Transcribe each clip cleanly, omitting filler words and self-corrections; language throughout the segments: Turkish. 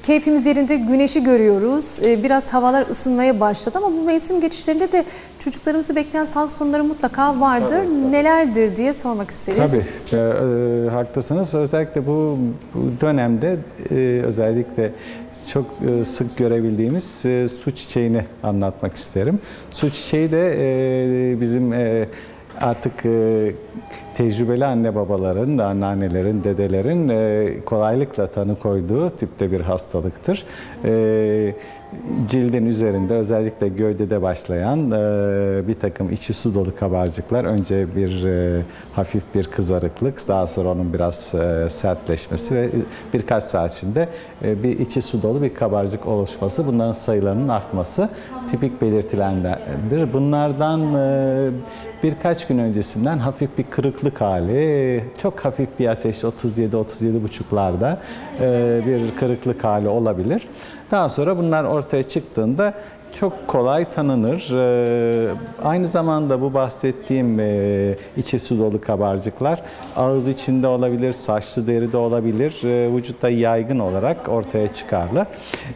keyfimiz yerinde, güneşi görüyoruz. Biraz havalar ısınmaya başladı ama bu mevsim geçişlerinde de çocuklarımızı bekleyen sağlık sorunları mutlaka vardır. Tabii. Nelerdir diye sormak isteriz. Tabii, haklısınız. Özellikle bu dönemde özellikle çok sık görebildiğimiz su çiçeğini anlatmak isterim. Su çiçeği de bizim artık tecrübeli anne babaların, anneannelerin, dedelerin kolaylıkla tanı koyduğu tipte bir hastalıktır. Cildin üzerinde özellikle gövdede başlayan bir takım içi su dolu kabarcıklar, önce hafif bir kızarıklık, daha sonra onun biraz sertleşmesi ve birkaç saat içinde bir içi su dolu bir kabarcık oluşması, bunların sayılarının artması tipik belirtilerdendir. Bunlardan birkaç gün öncesinden hafif bir kırıklık hali, çok hafif bir ateş 37-37,5'larda bir kırıklık hali olabilir. Daha sonra bunlar ortaya çıktığında çok kolay tanınır. Aynı zamanda bu bahsettiğim içi su dolu kabarcıklar ağız içinde olabilir, saçlı deride olabilir, vücutta yaygın olarak ortaya çıkarlar.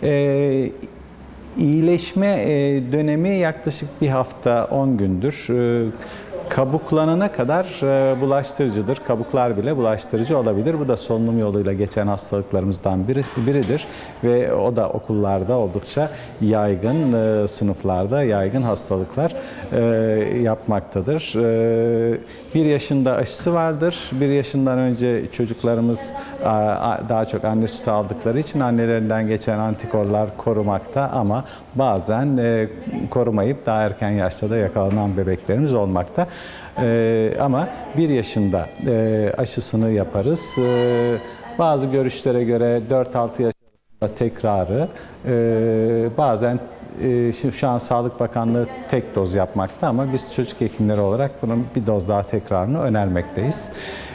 İyileşme dönemi yaklaşık bir hafta 10 gündür. Kabuklanana kadar bulaştırıcıdır. Kabuklar bile bulaştırıcı olabilir. Bu da solunum yoluyla geçen hastalıklarımızdan biridir. Ve o da okullarda oldukça yaygın, sınıflarda yaygın hastalıklar yapmaktadır. 1 yaşında aşısı vardır. 1 yaşından önce çocuklarımız daha çok anne sütü aldıkları için annelerinden geçen antikorlar korumakta ama bazen korumayıp daha erken yaşta da yakalanan bebeklerimiz olmakta. Ama 1 yaşında aşısını yaparız. Bazı görüşlere göre 4-6 yaş arasında tekrarı, bazen şu an Sağlık Bakanlığı tek doz yapmakta ama biz çocuk hekimleri olarak bunun bir doz daha tekrarını önermekteyiz.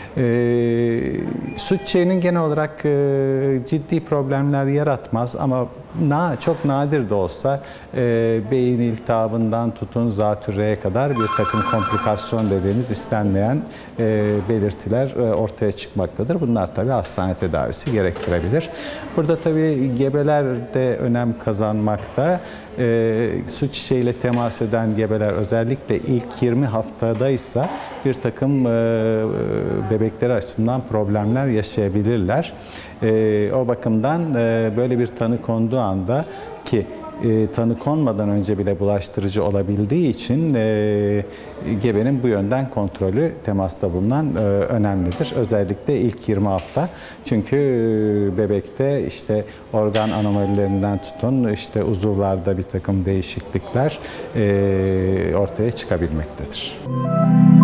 Su çiçeğinin genel olarak ciddi problemler yaratmaz ama çok nadir de olsa beyin iltihabından tutun zatürreye kadar bir takım komplikasyon dediğimiz istenmeyen belirtiler ortaya çıkmaktadır. Bunlar tabii hastane tedavisi gerektirebilir. Burada tabii gebeler de önem kazanmakta. Su çiçeğiyle temas eden gebeler özellikle ilk 20 haftadaysa bir takım bebekleri açısından problemler yaşayabilirler. O bakımdan böyle bir tanı konduğu anda ki tanı konmadan önce bile bulaştırıcı olabildiği için gebenin bu yönden kontrolü temasta bulunan önemlidir. Özellikle ilk 20 hafta. Çünkü bebekte işte organ anomalilerinden tutun işte uzuvlarda bir takım değişiklikler ortaya çıkabilmektedir.